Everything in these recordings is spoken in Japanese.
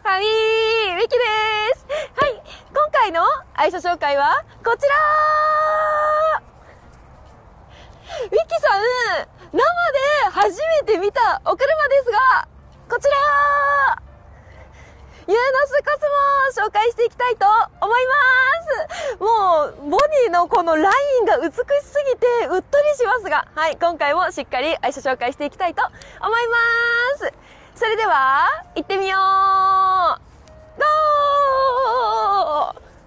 はい、ウィキです。はい、今回の愛車紹介はこちら。ウィキさん、生で初めて見たお車ですが、こちらユーノスコスモを紹介していきたいと思います。もう、ボディのこのラインが美しすぎてうっとりしますが、はい、今回もしっかり愛車紹介していきたいと思います。それでは、行ってみよう。ゴー。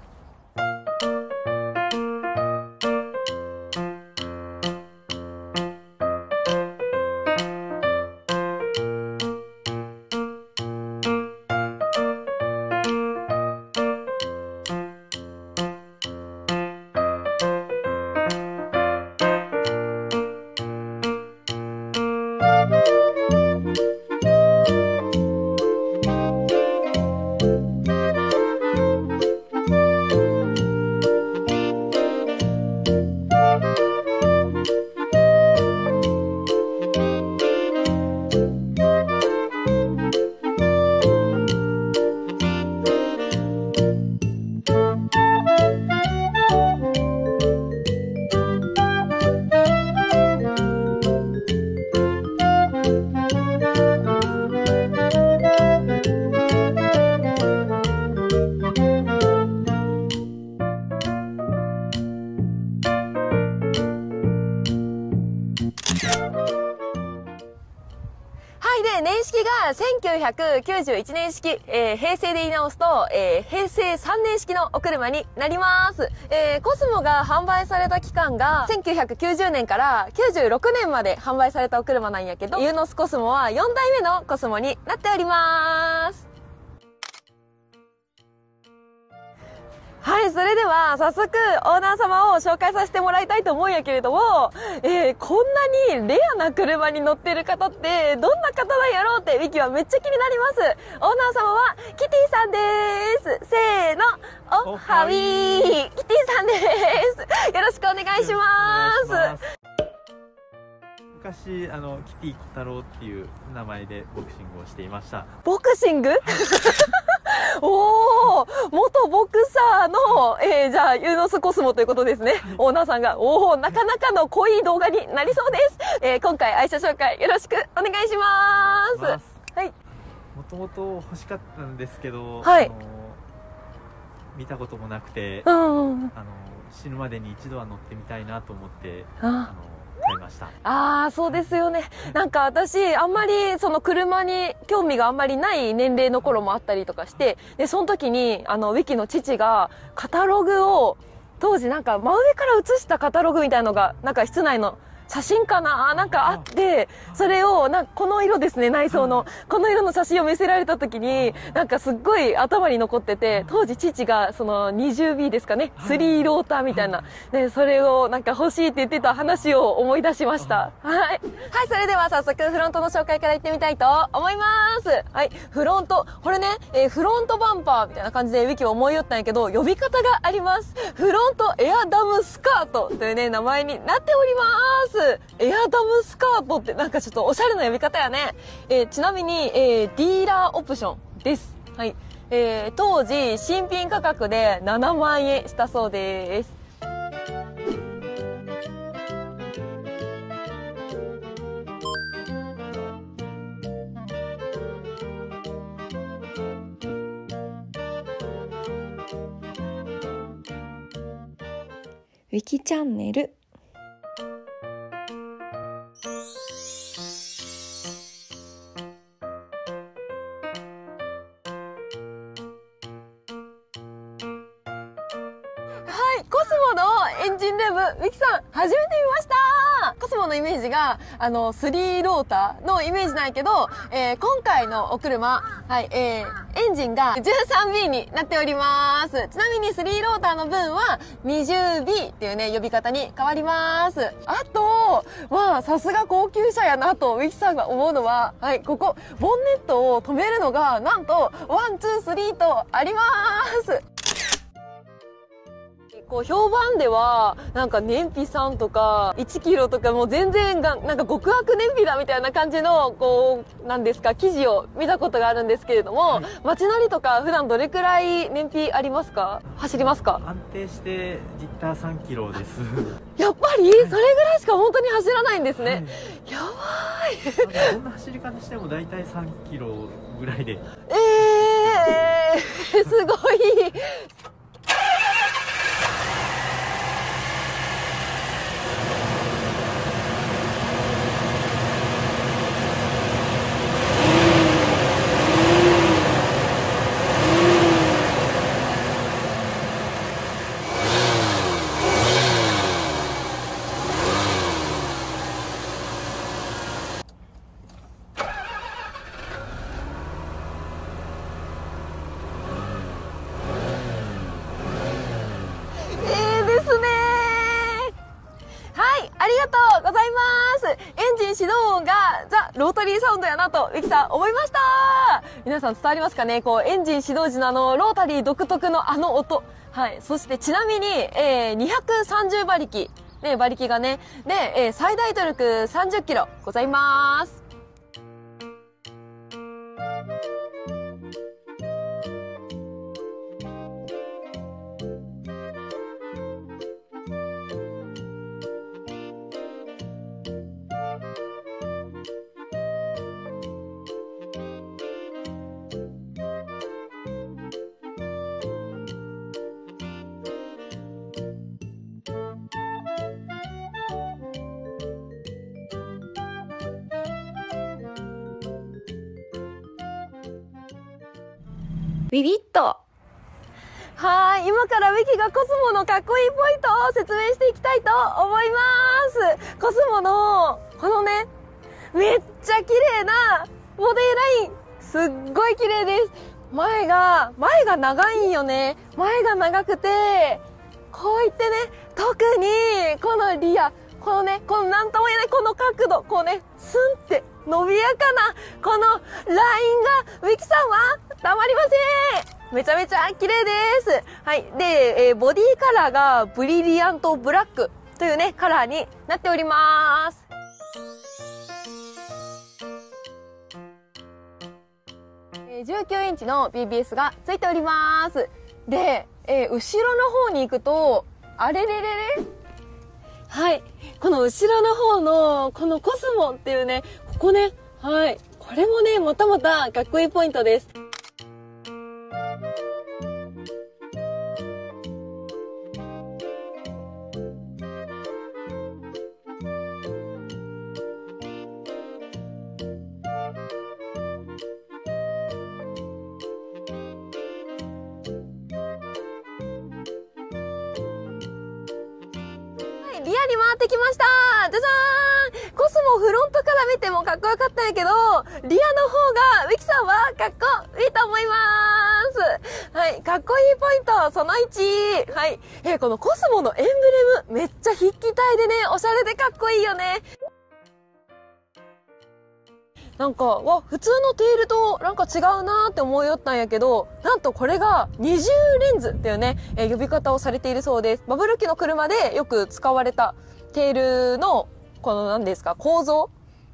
で、年式が1991年式、平成で言い直すと、平成3年式のお車になります。コスモが販売された期間が1990年から96年まで販売されたお車なんやけど、ユーノスコスモは4代目のコスモになっております。はい、それでは早速オーナー様を紹介させてもらいたいと思うんやけれども、こんなにレアな車に乗ってる方ってどんな方なんやろうってウィキはめっちゃ気になります。オーナー様はキティさんです。せーの、おはウィー。キティさんです。よろしくお願いします。 昔キティ小太郎っていう名前でボクシングをしていました。 ボクシングおー、元ボクサーの、じゃあユーノスコスモということですね。オーナーさんが、なかなかの濃い動画になりそうです。今回愛車紹介よろしくお願いします。はい。 もともと欲しかったんですけど、 はい、 見たこともなくて、死ぬまでに一度は乗ってみたいなと思って買いました。 そうですよね。なんか私、あんまりその車に興味があんまりない年齢の頃もあったりとかして、で、その時に、ウィキの父がカタログを、当時なんか真上から写したカタログみたいのが、なんか室内の写真かななんかあって、それを、この色ですね、内装の。この色の写真を見せられた時に、なんかすっごい頭に残ってて、当時父がその 20B ですかね、3ローターみたいな。で、それをなんか欲しいって言ってた話を思い出しました。はい。はい、それでは早速フロントの紹介からいってみたいと思います。はい、フロント。これね、フロントバンパーみたいな感じでウィキを思いよったんやけど、呼び方があります。フロントエアダムスカートというね、名前になっております。エアダムスカートってなんかちょっとおしゃれな呼び方やね。ちなみに、ディーラーオプションです。はい。当時、新品価格で7万円したそうです。ウィキチャンネル。はい、コスモのエンジンルーム、ウィキさん、初めて見ました。コスモのイメージが、3ローターのイメージなんやけど、今回のお車、はい、エンジンが 13B になっております。ちなみに3ローターの分は 20B っていうね、呼び方に変わります。あと、さすが高級車やなと、ウィキさんが思うのは、はい、ここ、ボンネットを止めるのが、なんと、1、2、3とあります。 こう評判ではなんか燃費3とか1キロとかもう全然がなんか極悪燃費だみたいな感じのこうなんですか記事を見たことがあるんですけれども、はい、街乗りとか普段どれくらい燃費ありますか？走りますか？ 安定してリッター3キロです。 やっぱりそれぐらいしか本当に走らないんですね、はい、やばい。 どんな走り方しても大体3キロぐらいで。 すごい。始動音がザ・ロータリーサウンドやなとミキさん思いました。皆さん伝わりますかね？こうエンジン始動時のロータリー独特の音。はい。そしてちなみに、230馬力。ね、馬力がね。で、最大トルク30キロございます。ビビッと。はい。今からウィキがコスモのかっこいいポイントを説明していきたいと思います。コスモの、このね、めっちゃ綺麗なボディライン。すっごい綺麗です。前が長いんよね。前が長くて、こういってね、特に、このリア、このね、このなんとも言えないこの角度、こうね、スンって伸びやかな、このラインが、ウィキさんはたまりません。めちゃめちゃ綺麗です。はい。で、ボディカラーがブリリアントブラックというね、カラーになっております。19インチの BBS がついております。で、後ろの方に行くと、あれれれれはい。この後ろの方の、このコスモっていうね、ここね、はい。これもね、またまたかっこいいポイントです。リアに回ってきました。じゃじゃーん。コスモフロントから見てもかっこよかったんやけど、リアの方がウィキさんはかっこいいと思います。はい。かっこいいポイントその1。はい。このコスモのエンブレムめっちゃ筆記体でね、おしゃれでかっこいいよね。なんか、普通のテールとなんか違うなーって思いよったんやけど、なんとこれが二重レンズっていうね、呼び方をされているそうです。バブル機の車でよく使われたテールの、この何ですか、構造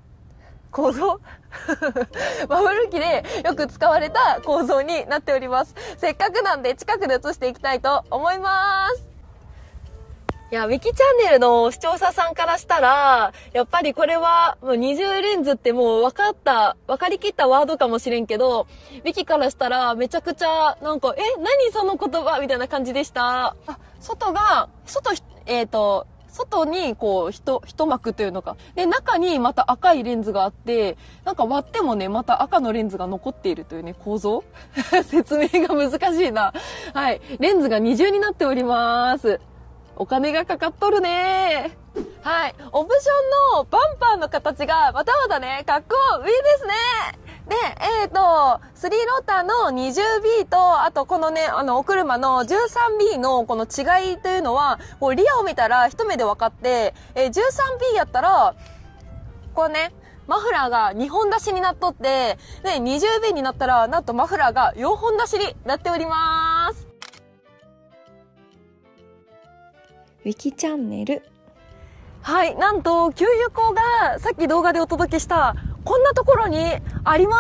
バブル機でよく使われた構造になっております。せっかくなんで近くで映していきたいと思います。いや、ウィキチャンネルの視聴者さんからしたら、やっぱりこれは、もう二重レンズってもう分かりきったワードかもしれんけど、ウィキからしたらめちゃくちゃ、なんか、何その言葉みたいな感じでした。外にこう、一幕というのか。で、中にまた赤いレンズがあって、なんか割ってもね、また赤のレンズが残っているというね、構造説明が難しいな。はい。レンズが二重になっております。お金がかかっとるね。はい。オプションのバンパーの形がまたまたね、かっこいいですね。で、3ローターの 20B と、あとこのね、お車の 13B のこの違いというのは、こうリアを見たら一目で分かって、13B やったら、こうね、マフラーが2本出しになっとって、で、20B になったら、なんとマフラーが4本出しになっております。 ウィキチャンネル。はい、なんと給油口がさっき動画でお届けしたこんなところにあります。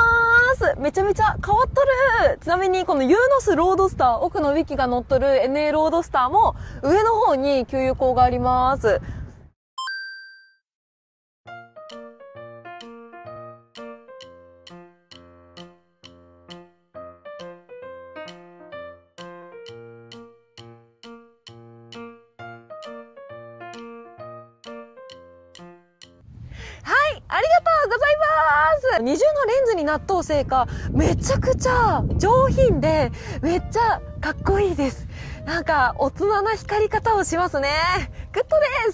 めちゃめちゃ変わっとる。ちなみにこのユーノスロードスター、奥のウィキが乗っとる NA ロードスターも上の方に給油口があります。ありがとうございます。二重のレンズになっとうせいか、めちゃくちゃ上品で、めっちゃかっこいいです。なんか、大人な光り方をしますね。グッドです。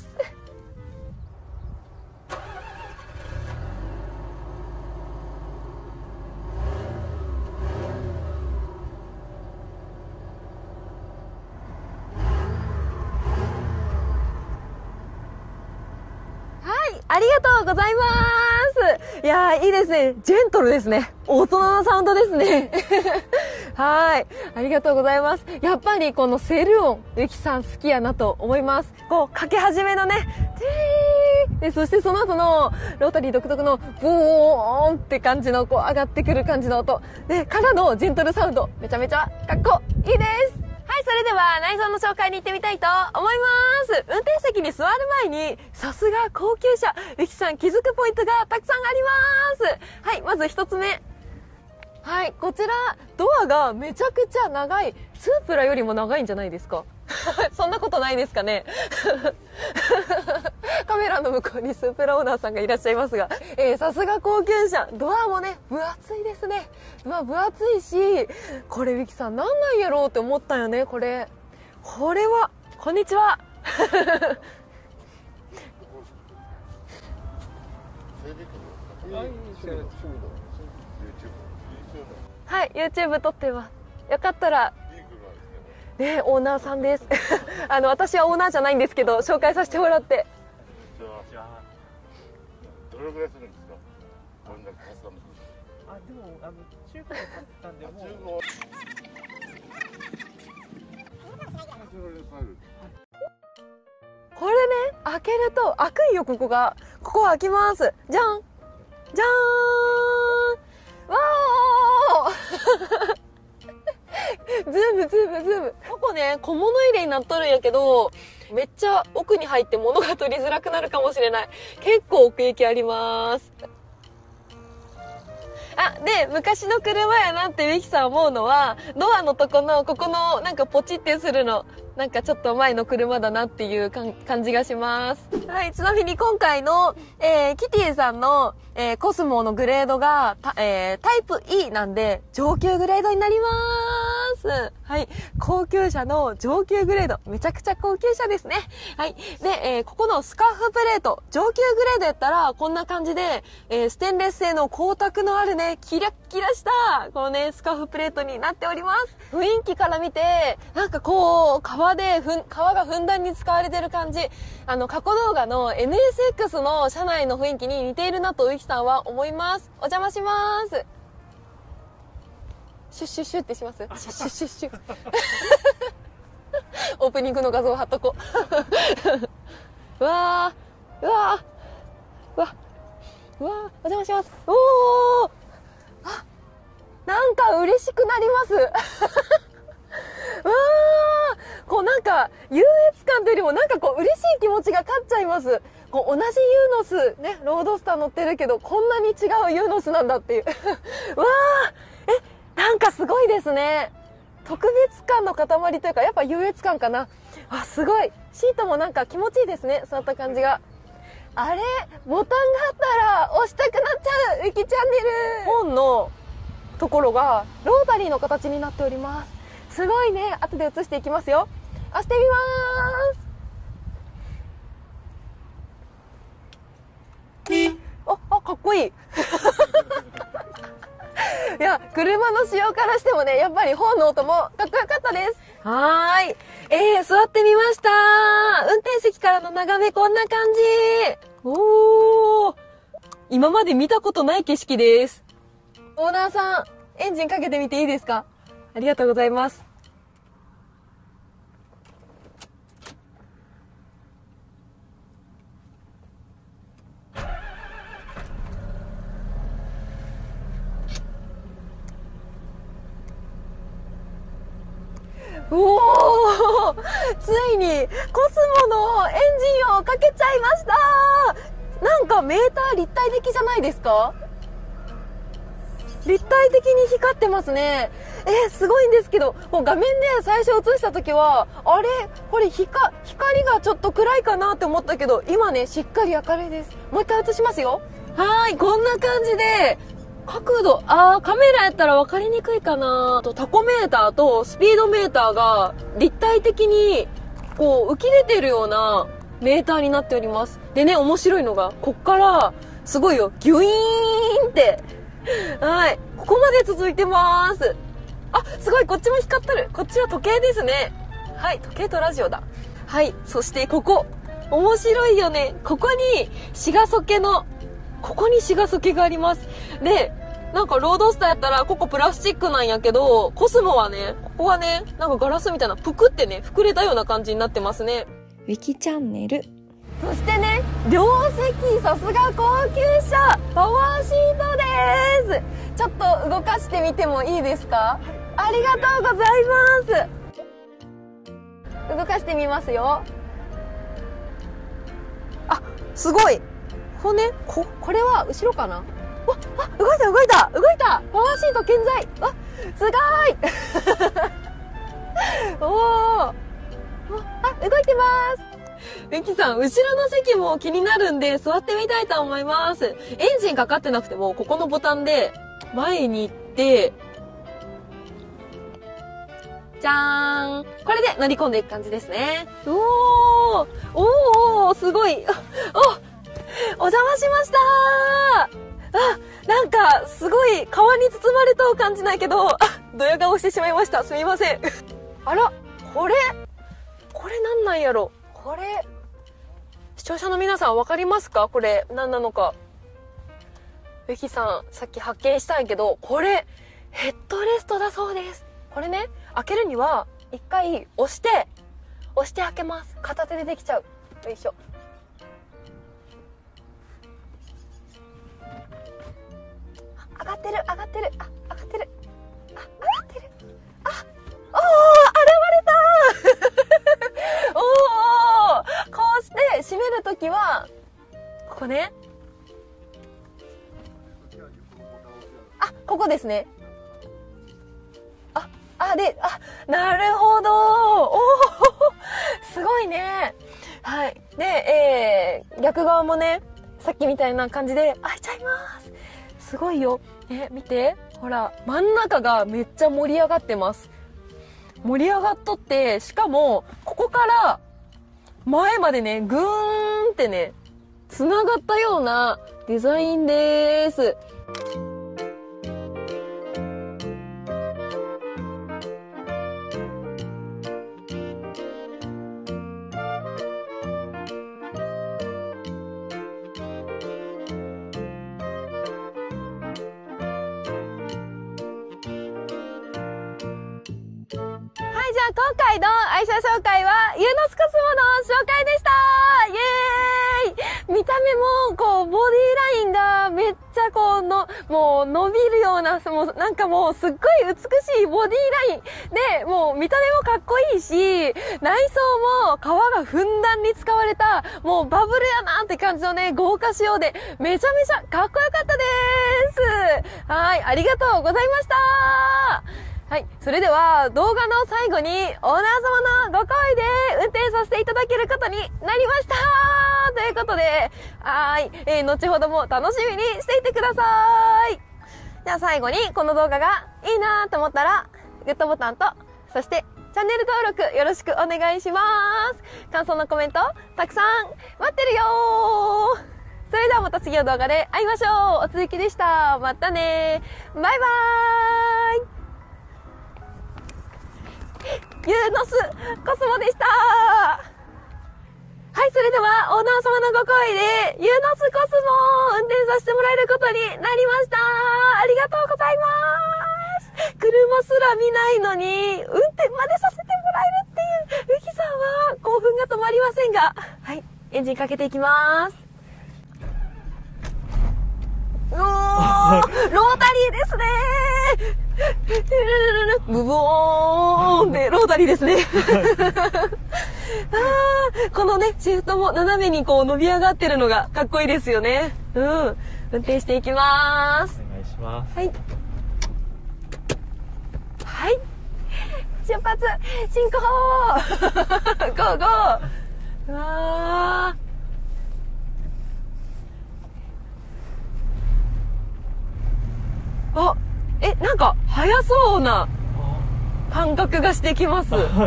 ありがとうございます。いやー、いいですね。ジェントルですね。大人なサウンドですね。はい。ありがとうございます。やっぱりこのセル音、ゆきさん好きやなと思います。こう、かけ始めのね、で、そしてその後のロータリー独特のボーンって感じのこう上がってくる感じの音。で、からのジェントルサウンド。めちゃめちゃかっこいいです。はい、それでは内装の紹介に行ってみたいと思います。運転席に座る前に、さすが高級車、ゆきさん気づくポイントがたくさんあります。はい、まず一つ目。はい、こちら、ドアがめちゃくちゃ長い。スープラよりも長いんじゃないですか？そんなことないですかね？カメラの向こうにスープラオーナーさんがいらっしゃいますが、さすが高級車。ドアもね、分厚いですね。まあ分厚いし、これウィキさんなんなんやろうって思ったよね、これは、こんにちは。はい、YouTube 撮ってます。よかったら、ね、オーナーさんです。私はオーナーじゃないんですけど、紹介させてもらって。 どれぐらいするんですか？こんなカスタム。 でも中古で買ったんでもう。 これね、開けると開くんよ、ここが。ここ開きます。じゃんじゃーん。わーズームズームズーム。ここね、小物入れになっとるんやけど、めっちゃ奥に入って物が取りづらくなるかもしれない。結構奥行きあります。で、昔の車やなってウィキさん思うのは、ドアのとこの、ここのなんかポチってするの、なんかちょっと前の車だなっていう感じがします。はい、ちなみに今回の、キティさんの、コスモのグレードが、タイプ E なんで、上級グレードになります。はい、高級車の上級グレード、めちゃくちゃ高級車ですね。はい、で、ここのスカーフプレート、上級グレードやったら、こんな感じで、ステンレス製の光沢のあるね、キラッキラした、このね、スカーフプレートになっております。雰囲気から見て、なんかこう、革がふんだんに使われてる感じ。過去動画の NSX の車内の雰囲気に似ているなとウィキさんは思います。お邪魔します。シュッシュッシュッってします？シュッシュッシュッシュッ。オープニングの画像貼っとこう。うわー、うわー、うわ、うわー、お邪魔します。おー、なんか嬉しくなります。うわー、こうなんか優越感というよりもなんかこう嬉しい気持ちが勝っちゃいます。こう同じユーノスね、ロードスター乗ってるけどこんなに違うユーノスなんだっていう。うわー、なんかすごいですね。特別感の塊というかやっぱ優越感かな。すごい。シートもなんか気持ちいいですね、座った感じが。あれ、ボタンがあったら押したくなっちゃうウィキチャンネル。本のところがロータリーの形になっております。すごいね。後で映していきますよ。押してみます。かっこいい。いや、車の仕様からしてもね、やっぱりホーンの音もかっこよかったです。はーい。座ってみました。運転席からの眺めこんな感じ。おー。今まで見たことない景色です。オーナーさん、エンジンかけてみていいですか？ありがとうございます。 おお、ついにコスモのエンジンをかけちゃいました。なんかメーター立体的じゃないですか？立体的に光ってますね。すごいんですけど、もう画面で最初映した時は、あれこれ光がちょっと暗いかなって思ったけど、今ね、しっかり明るいです。もう一回映しますよ。はい、こんな感じで、角度、カメラやったら分かりにくいかな。タコメーターとスピードメーターが立体的にこう浮き出てるようなメーターになっております。でね、面白いのが、こっからすごいよ、ギュイーンってはい、ここまで続いてます。すごい、こっちも光ってる。こっちは時計ですね。はい、時計とラジオだ。はい、そしてここ面白いよね。ここにシガソケがあります。で、なんかロードスターやったらここプラスチックなんやけど、コスモはね、ここはね、なんかガラスみたいなぷくってね、膨れたような感じになってますね。 ウィキチャンネル。 そしてね、両席、さすが高級車、パワーシートです。ちょっと動かしてみてもいいですか？ありがとうございます。動かしてみますよ。すごい。これは後ろかな？動いたパワーシート健在。すごいおー、動いてます。ミキさん、後ろの席も気になるんで座ってみたいと思います。エンジンかかってなくても、ここのボタンで前に行って、じゃーん、これで乗り込んでいく感じですね。おー、すごい。お邪魔しましたー。なんかすごい川に包まれたを感じないけど、ドヤ顔してしまいました。すみません。あら、これなんなんやろ。これ視聴者の皆さん分かりますか？これ何なのか。ベキさんさっき発見したんやけど、これヘッドレストだそうです。これね、開けるには一回押して開けます。片手でできちゃう。よいしょ。上がってる。おー、現れたおー、こうして閉めるときはここね、ここですね。なるほど。おー、すごいね。はい。で、逆側もね、さっきみたいな感じで開いちゃいます。すごいよ。見て。ほら、真ん中がめっちゃ盛り上がってます。盛り上がっとって、しかも、ここから前までね、ぐーんってね、繋がったようなデザインです。じゃあ今回の愛車紹介はユーノスコスモの紹介でした。イエーイ。見た目もこうボディラインがめっちゃこうもう伸びるような、なんかもうすっごい美しいボディラインで、もう見た目もかっこいいし、内装も革がふんだんに使われたもうバブルやなって感じのね、豪華仕様でめちゃめちゃかっこよかったです。はい、ありがとうございました。はい。それでは、動画の最後に、オーナー様のご好意で運転させていただけることになりましたということで、後ほども楽しみにしていてください。じゃあ最後に、この動画がいいなと思ったら、グッドボタンと、そして、チャンネル登録よろしくお願いします。感想のコメント、たくさん待ってるよー。それではまた次の動画で会いましょう。おつゆきでした。またねー。バイバーイ。ユーノスコスモでした。はい、それではオーナー様のご好意でユーノスコスモを運転させてもらえることになりました。ありがとうございます。車すら見ないのに運転までさせてもらえるっていうウキさんは興奮が止まりませんが、はい、エンジンかけていきます。ロータリーですね。 ブボーンでロータリーですね。このね、シフトも斜めにこう伸び上がってるのがかっこいいですよね。うん。運転していきます。 お願いします。 はい。はい。出発進行ゴーゴー。うわー。あ、なんか速そうな感覚がしてきます。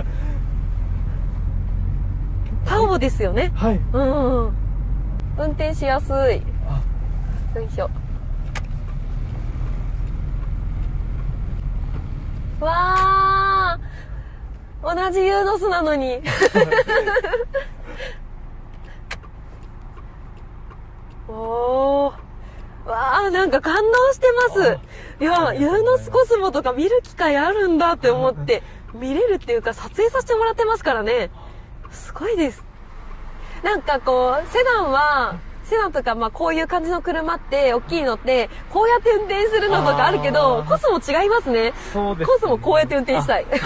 ターボですよね。 はい。 うん。運転しやすい。よいしょ。わー。同じユーノスなのに。おー。わー、なんか感動してます。いや、ユーノスコスモとか見る機会あるんだって思って、見れるっていうか撮影させてもらってますからね。すごいです。なんかこう、セダンとか、まあこういう感じの車って、大きいのって、こうやって運転するのとかあるけど、コスモ違いますね。 そうですね。 コスモこうやって運転したい。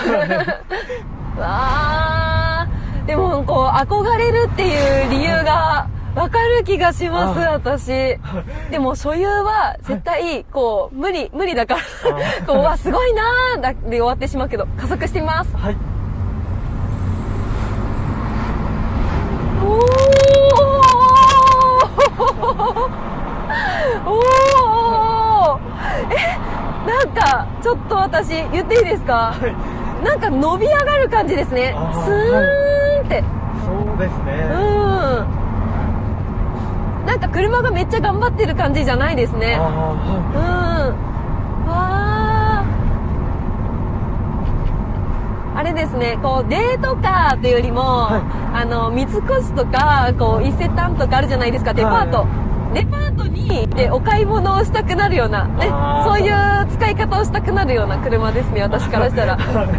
わー。でも、こう、憧れるっていう理由が、わかる気がします、私。でも、所有は絶対、こう、無理だから、こう、わ、すごいなーだで終わってしまうけど、加速してみます。 はい。 おーなんか、ちょっと私、言っていいですか？はい。なんか伸び上がる感じですね。スーンって。 そうですね。 なんか車がめっちゃ頑張ってる感じじゃないですね。あれですね、こうデートカーというよりも、三越とかこう伊勢丹とかあるじゃないですか、デパート。デパートにでお買い物をしたくなるような、ね、そういう使い方をしたくなるような車ですね、私からしたら。いやでも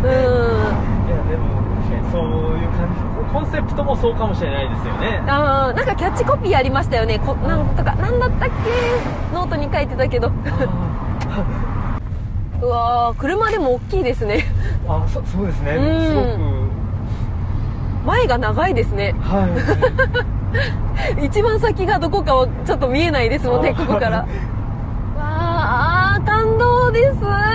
そういう感じ、コンセプトもそうかもしれないですよね。 なんかキャッチコピーありましたよね。なんとかなんだったっけ、ノートに書いてたけど。うわー、車でも大きいですね。 そうですね。すごく前が長いですね。一番先がどこかはちょっと見えないですもんね、ここから。わあ、感動です。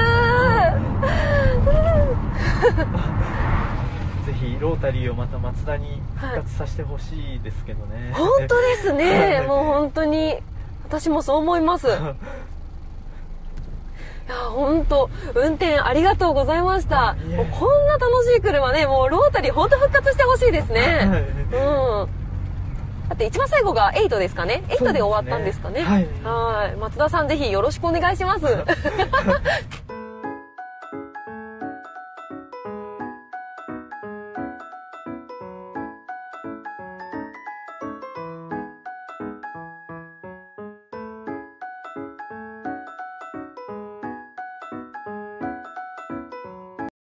ぜひロータリーをまたマツダに復活させてほしいですけどね。 本当ですね。もう本当に私もそう思います。いや本当運転ありがとうございました。もうこんな楽しい車ね、もうロータリー本当復活してほしいですね。だって一番最後が8ですかね。8で終わったんですかね。はい。松田さんぜひよろしくお願いします。